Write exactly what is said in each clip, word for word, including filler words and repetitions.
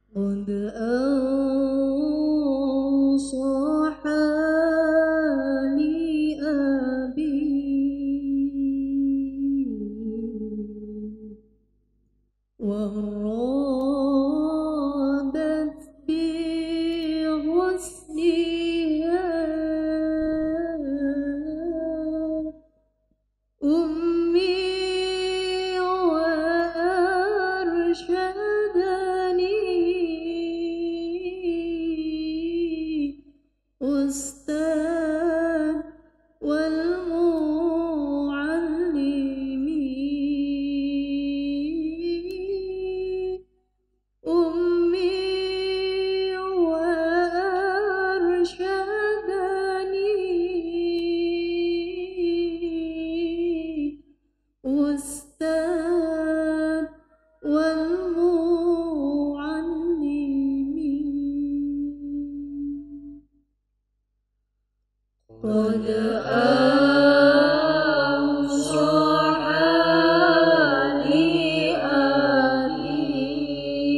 قد أنصح لي أبي وأرادت بغسلها أمي وأرشدني أستاذ والمعلم أمي وأرشدني أستاذ والمعلم قد أنصح لي أبي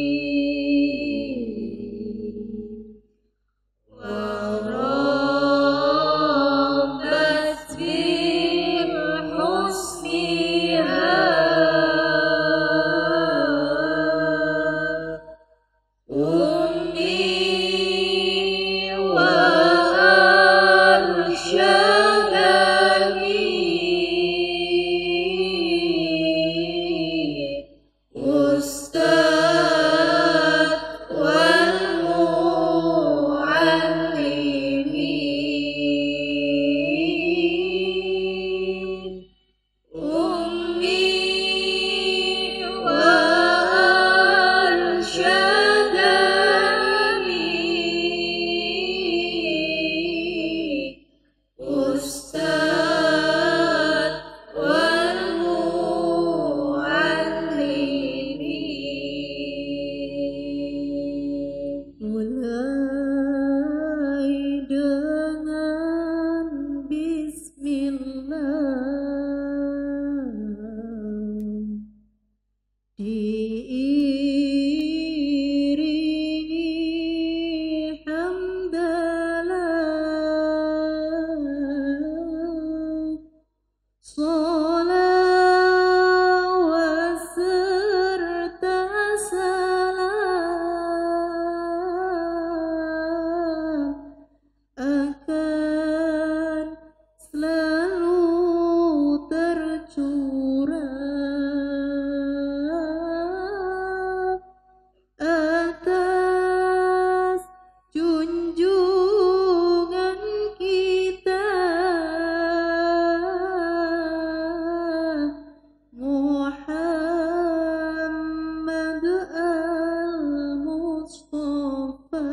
وربت بحسنها أمي وأرشدني أستاذ والمعلم أمي وأرشدني أستاذ والمعلم mulai dengan Bismillah diiringi hamdalah sholawat serta salam akan selalu tercurah atas junjungan kita Muhammad al-Mustafa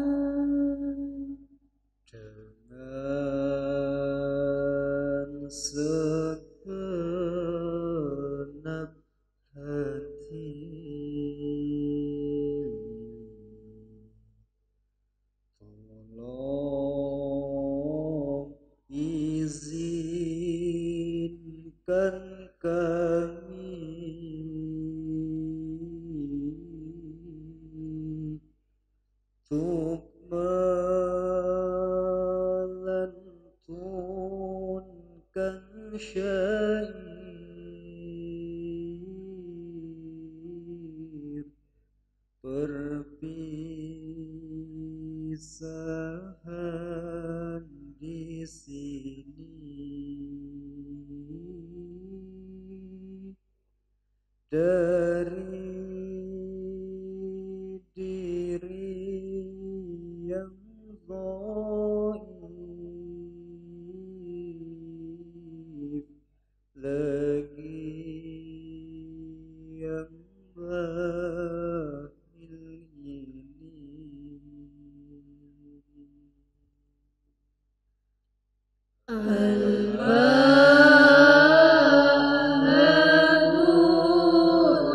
dengan segenap hati tolong izinkan kami untuk melantunkan syair perpisahan di sini dari diri yang dhaif lagi yang bahil ini al-mahadul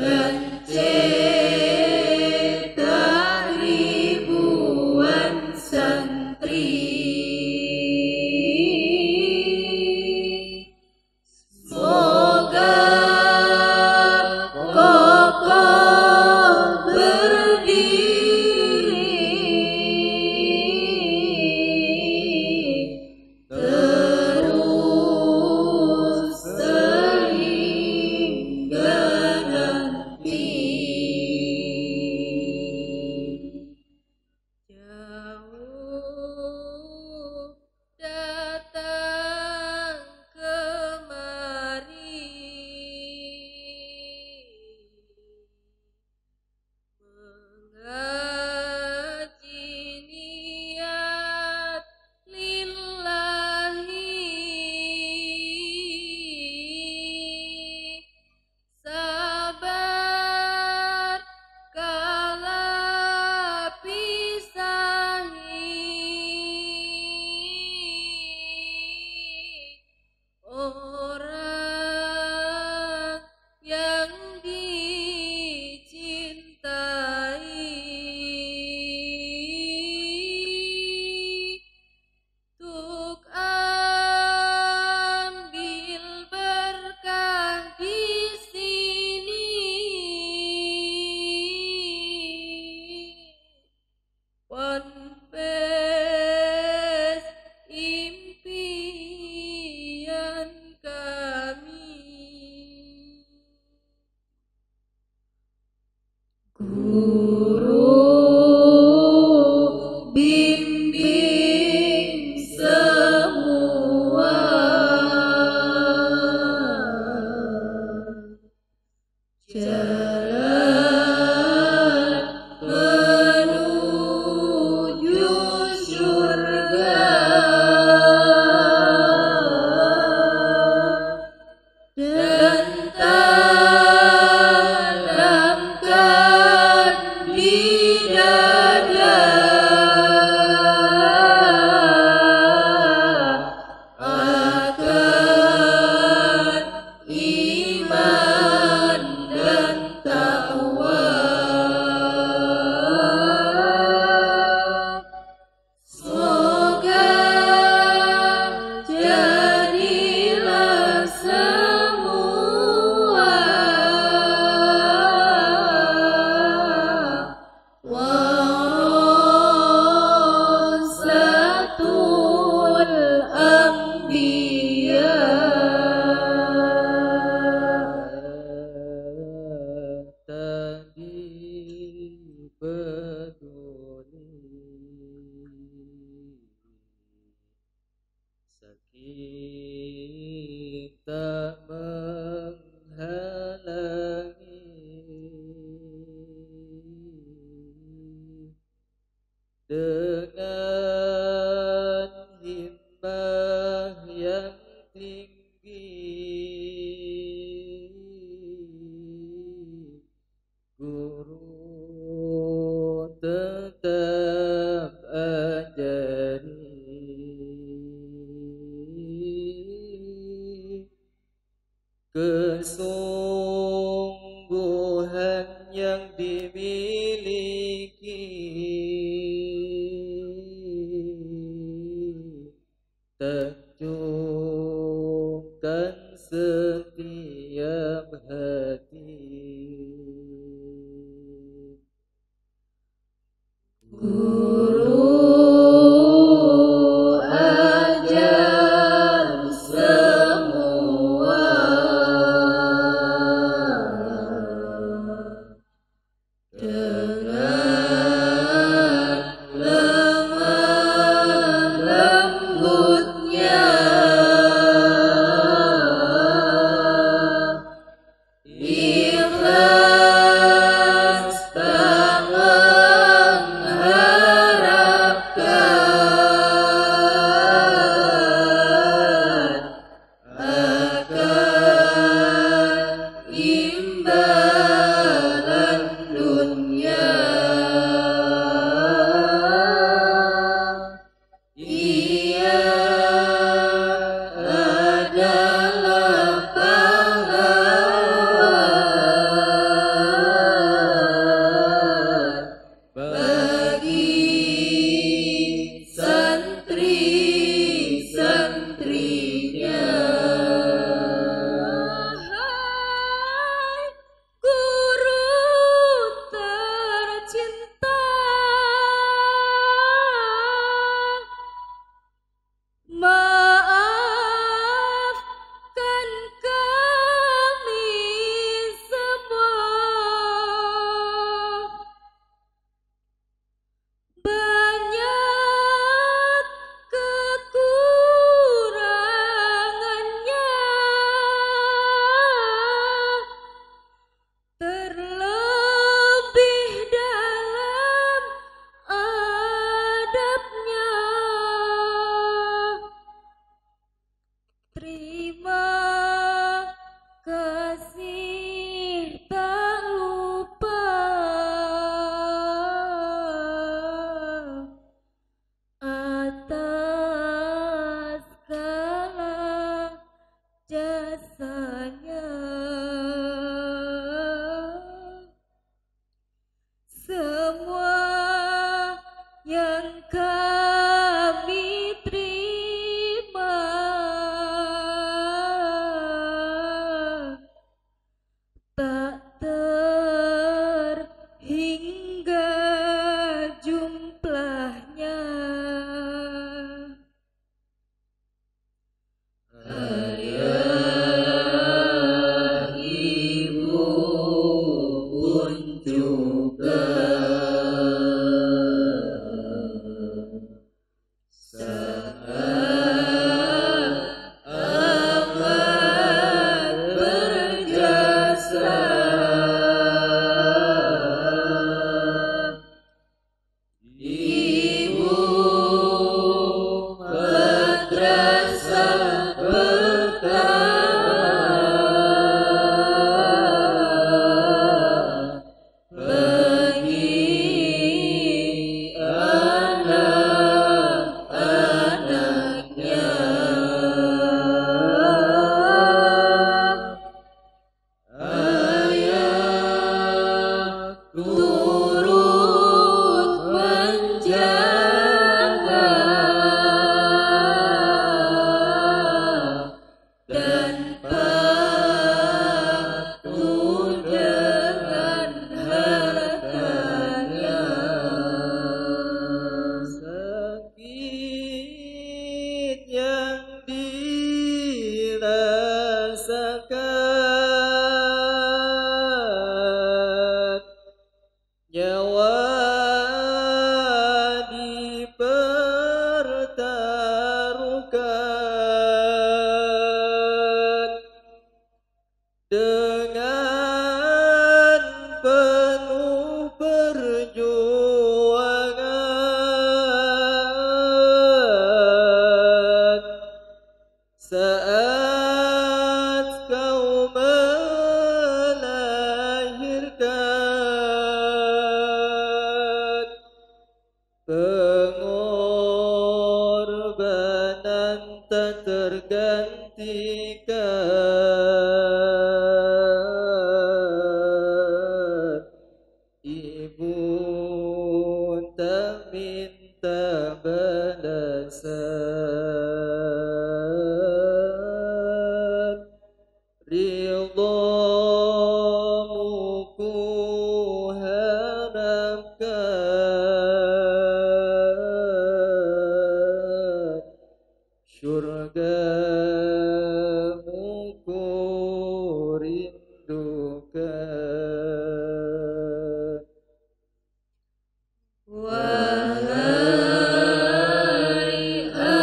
mencetak ribuan santri. Semoga kokoh berdiri, terus sehingga nanti. Jauh datang kemari, mengaji niat lillahi, sabar kala pisahi, orang yang dicintai, tuk ambil berkah di sini. Ponpes impian kami. Guru bimbing semua, jalan menuju surga, dan tanamkan di dada akan iman dan takwa. Semoga jadilah semua warasatul anbiya. Tadi peduli sakit tak menghalangi, dengan himmah yang tinggi guru tetap ajari, kesungguhan yang dimiliki tanjungkan setiap hati. Guru ajar semua dengan lemah lembutnya, ikhlas tak mengharapkan akan imbalan dunia. juga saat amat berjasa. Ibu madrasah berkah bagi anak-anaknya. Ayah turut menjaga dan patuh dengan hartanya. Sakit yang dirasakan, nyawa dipertaruhkan dengan penuh perjuangan. Saat kau melahirkan, pengorbanan tak tergantikan. Ibu tak minta balasan, ridhamu ku harapkan, syurgamu ku rindukan. Wahai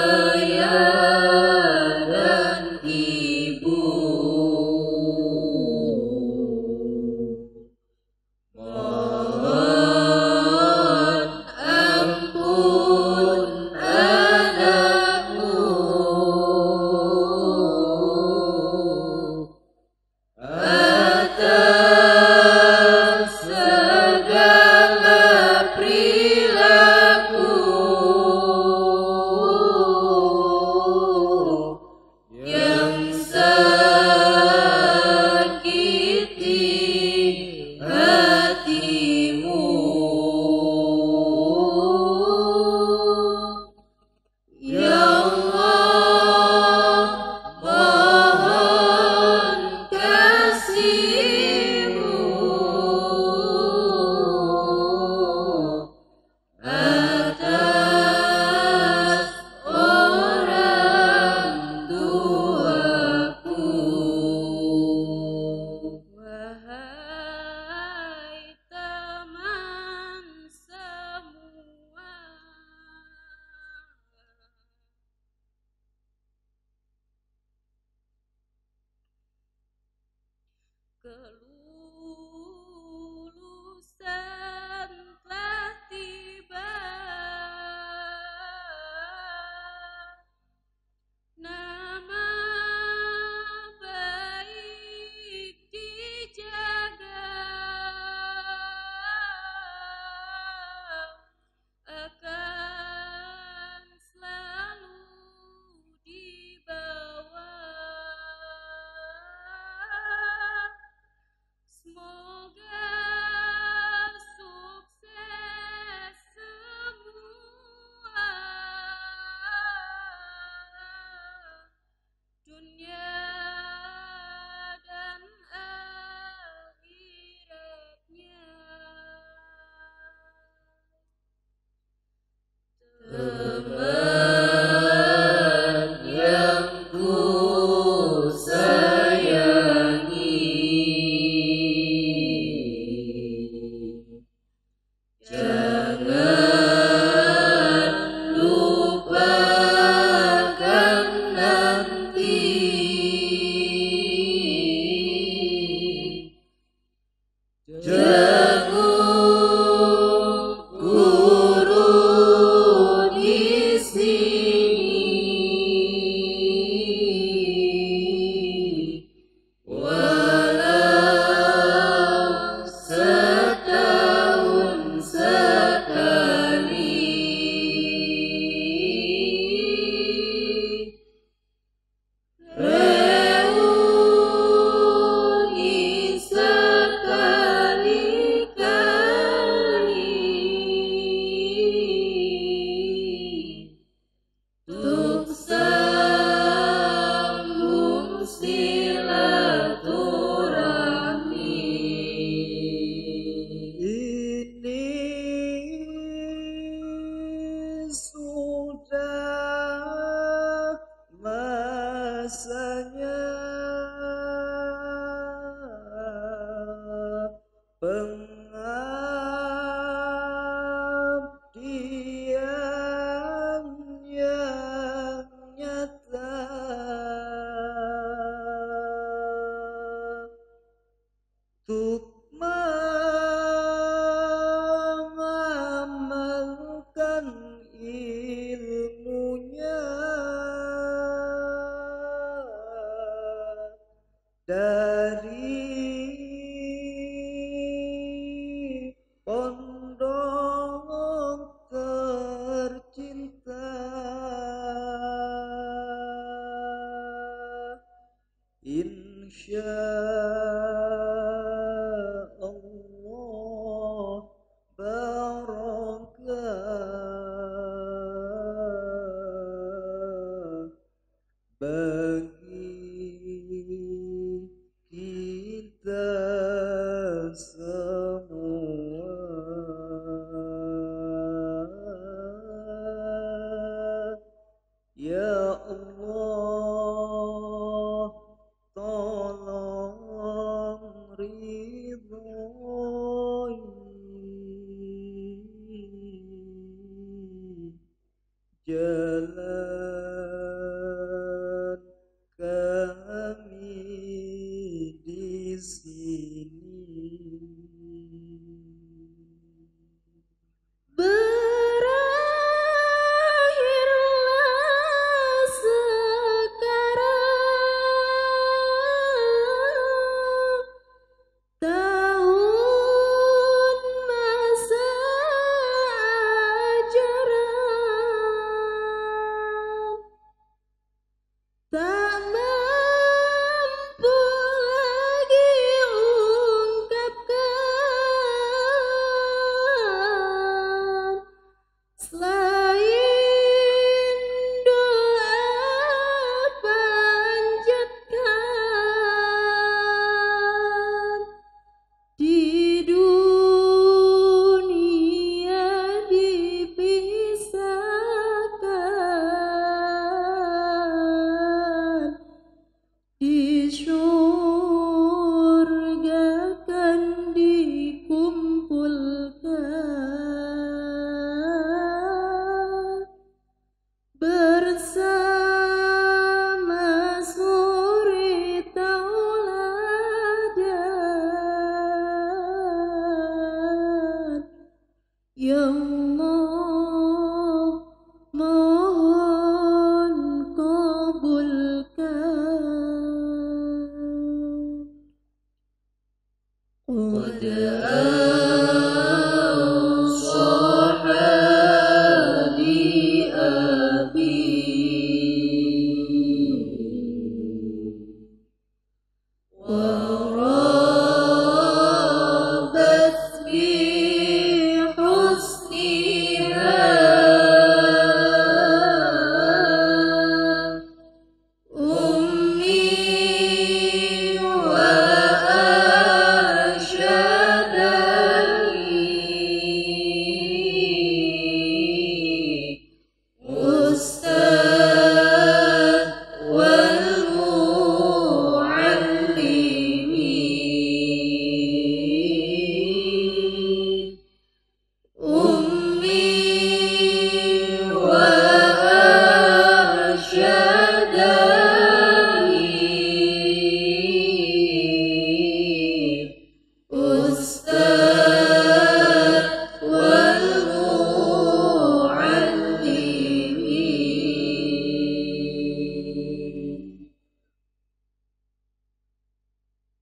ayah dan ibu, mohon ampun anakmu atas segala perilaku yang sakiti hatimu. Ya Allah, mohon kasih-Mu atas orang tuaku. Wahai teman semua, kelulusan telah tiba, nama baik dijaga, akan selalu dibawa guru di sini, walau setahun sekali. Reuni sekali-kali untuk sambung silaturahmi. Ini sudah masanya pengabdian yang nyata untuk mengamalkan ilmunya dari pondok tercinta. Insya Allah barokah bagi kita semua. Ya Allah, tolong ridhoi jalan kami di sini. Berakhirlah sekarang tahun masa ajaran, tak mampu lagi ungkapkan selain doa panjatkan. Di dunia dipisahkan, di surga kan dikumpulkan bersama suri tauladan. Ya Allah, mohon kabulkan. قد أوصاني أبي وربت بي